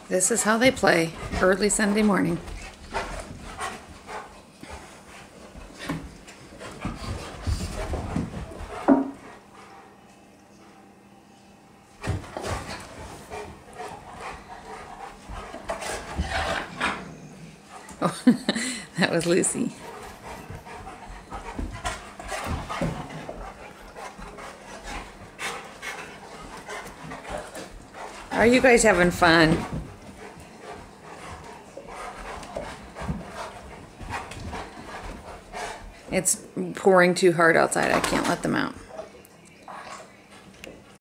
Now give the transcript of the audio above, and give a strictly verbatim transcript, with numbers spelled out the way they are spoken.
This is how they play early Sunday morning. Oh, that was Lucy. Are you guys having fun? It's pouring too hard outside. I can't let them out.